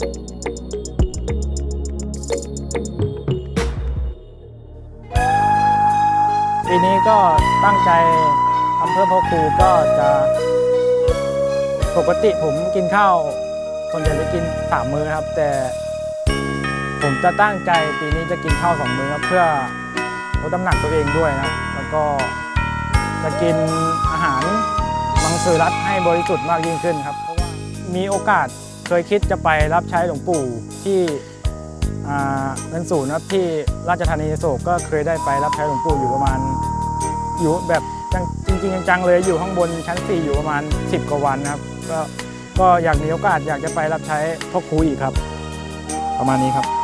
ปีนี้ก็ตั้งใจทำเพื่อพ่อครูก็จะปกติผมกินข้าวส่วนใหญ่จะกิน3 มื้อครับแต่ผมจะตั้งใจปีนี้จะกินข้าว2 มื้อครับเพื่อลดน้ำหนักตัวเองด้วยนะครับแล้วก็จะกินอาหารมังสวิรัติให้บริสุทธิ์มากยิ่งขึ้นครับเพราะว่ามีโอกาสเคยคิดจะไปรับใช้หลวงปู่ที่เงินศูนย์ครับที่ราชธานีอโศกก็เคยได้ไปรับใช้หลวงปู่อยู่ประมาณอยู่แบบจริงๆจังๆเลยอยู่ข้างบนชั้น4อยู่ประมาณ10 กว่าวันครับก็อยากมีโอกาสอยากจะไปรับใช้พ่อครูอีกครับประมาณนี้ครับ